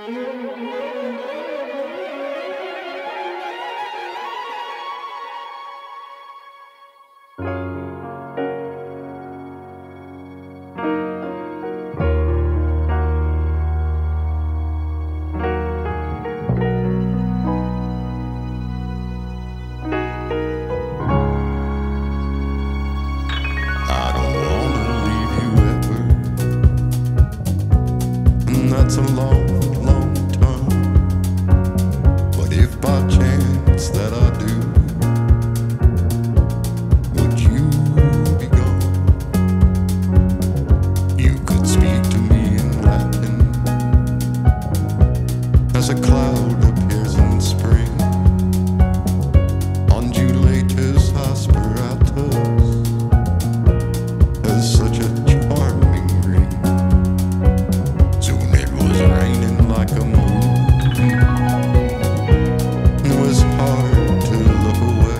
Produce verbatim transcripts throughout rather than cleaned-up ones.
That's a long, long time. But if by chance that I do, would you be gone? You could speak to me in Latin as a cloud appears in spring on Undulatus asperatus as such a charming ring. Raining like a movie. It was hard to look away,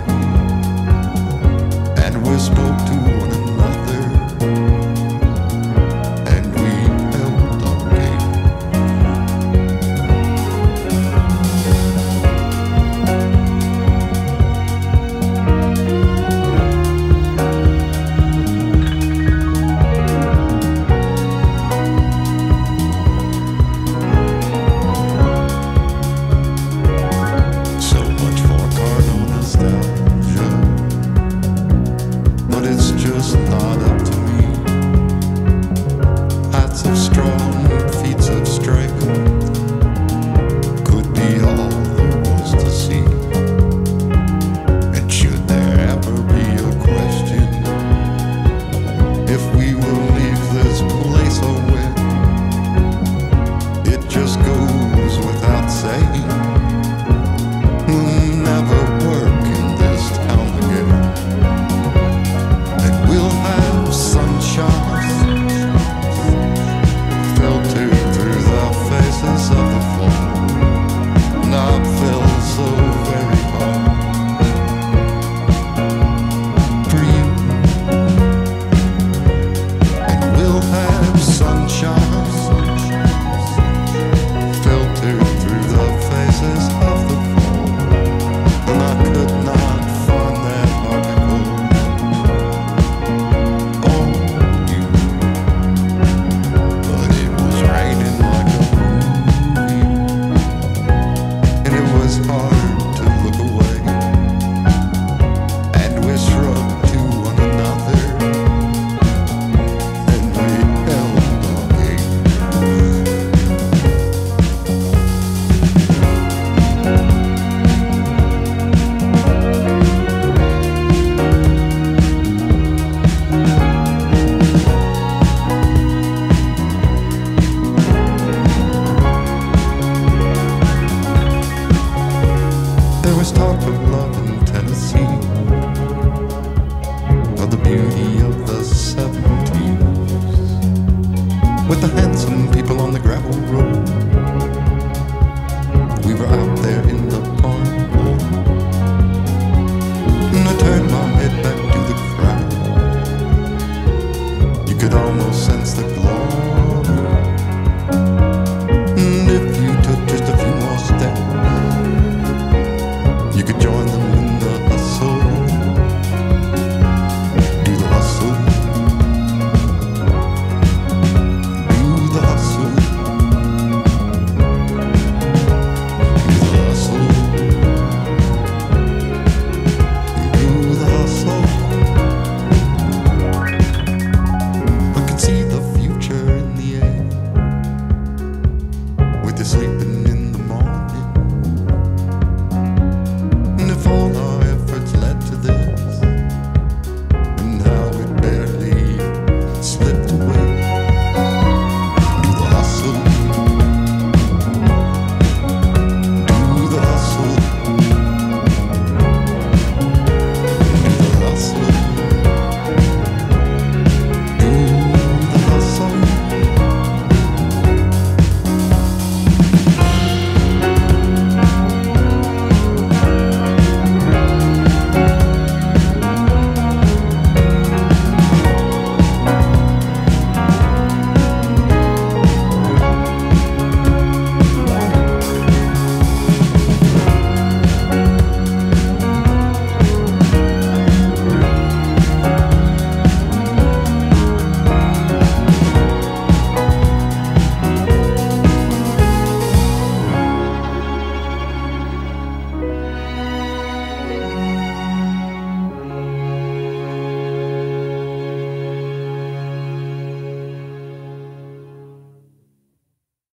and we spoke to one another, and we held our game. It's just not up to me. Hats of strong, feats of strength could be all there was to see. And should there ever be a question if we will leave this place or when, it just goes without saying we'll never work in this town again. Filtered through the faces of the fall, and I fell so very hard for you. And we'll have sunshine filtered through the faces of the fall, and I could not find that article. Hard to look away, and we shrugged to one another, and we held our gaze. There was talk of love in Tennessee, of the beauty of the seventies, with the handsome people on the gravel road. We were out there in the barn road, and I turned my head back to the crowd. You could almost sense the glory, and if you took just a few more steps, you could join them in the hustle. Do the hustle. Do the hustle. Do the hustle. Do the hustle. I can see the future in the air, with you sleeping in